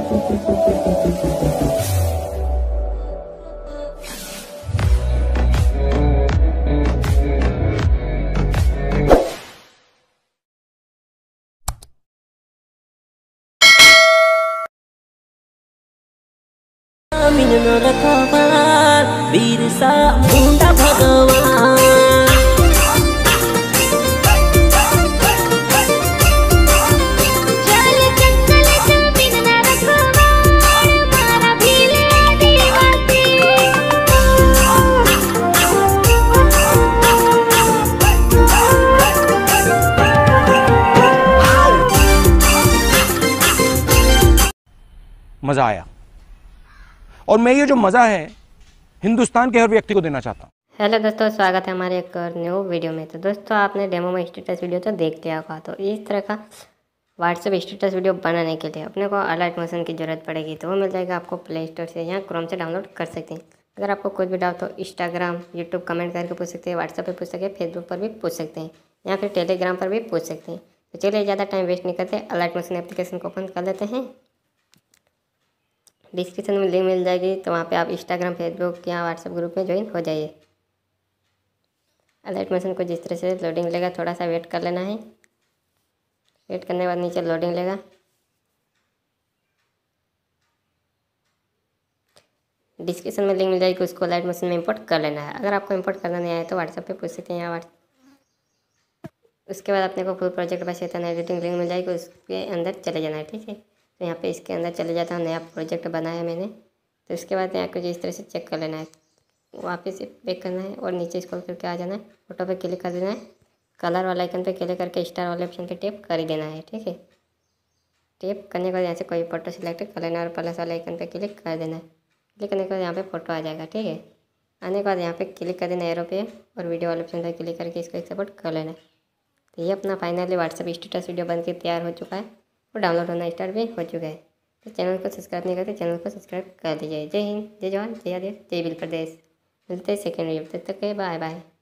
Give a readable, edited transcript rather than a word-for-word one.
बिरसा मुंडा भगवान मज़ा आया और मैं ये जो मज़ा है हिंदुस्तान के हर व्यक्ति को देना चाहता हूँ। हेलो दोस्तों, स्वागत है हमारे एक और न्यू वीडियो में। तो दोस्तों, आपने डेमो में स्टेटस वीडियो तो देख लिया होगा। तो इस तरह का व्हाट्सएप स्टेटस वीडियो बनाने के लिए अपने को अलर्ट मोशन की ज़रूरत पड़ेगी। तो वो मिल जाएगा आपको प्ले स्टोर से या क्रोम से डाउनलोड कर सकते हैं। अगर आपको कुछ भी डाउट तो इंस्टाग्राम, यूट्यूब कमेंट करके पूछ सकते हैं, व्हाट्सएप पर पूछ सकते हैं, फेसबुक पर भी पूछ सकते हैं या फिर टेलीग्राम पर भी पूछ सकते हैं। तो चलिए ज़्यादा टाइम वेस्ट नहीं करते, अलर्ट मोशन एप्लीकेशन को ओपन कर लेते हैं। डिस्क्रिप्शन में लिंक मिल जाएगी, तो वहाँ पे आप इंस्टाग्राम, फेसबुक या व्हाट्सएप ग्रुप में ज्वाइन हो जाइए। अलर्ट मोशन को जिस तरह से लोडिंग लेगा, थोड़ा सा वेट कर लेना है। वेट करने के बाद नीचे लोडिंग लेगा। डिस्क्रिप्शन में लिंक मिल जाएगी, उसको अलर्ट मोशन में इंपोर्ट कर लेना है। अगर आपको इंपोर्ट करना नहीं आए तो व्हाट्सएप पे पूछ सकते हैं या उसके बाद अपने को फुल प्रोजेक्ट बस एडिटिंग लिंक मिल जाएगी, उसके अंदर चले जाना है। ठीक है, तो यहाँ पे इसके अंदर चले जाता हूँ। नया प्रोजेक्ट बनाया मैंने, तो इसके बाद यहाँ कुछ इस तरह से चेक कर लेना है। वापस से बैक करना है और नीचे स्क्रॉल करके आ जाना है। फोटो पे क्लिक कर देना है। कलर वाला आइकन पे क्लिक करके स्टार वाले ऑप्शन पे टैप कर ही देना है। ठीक है, टैप करने के बाद यहाँ से कोई फोटो सिलेक्ट कर लेना और प्लस वाले आइकन पे क्लिक कर देना है। क्लिक करने के बाद यहाँ पे फोटो आ जाएगा। ठीक है, आने के बाद यहाँ पे क्लिक कर देना एरो पे और वीडियो वाले ऑप्शन पर क्लिक करके इसको एक्सपोर्ट कर लेना है। तो ये अपना फाइनली व्हाट्सएप स्टेटस वीडियो बन के तैयार हो चुका है और डाउनलोड होना स्टार्ट भी हो चुका है। तो चैनल को सब्सक्राइब नहीं करते, चैनल को सब्सक्राइब कर दीजिए। जय हिंद, जय जवान, जय आदेश, जय बिल प्रदेश। मिलते हैं सेकेंड वीडियो, तब तक के बाय बाय।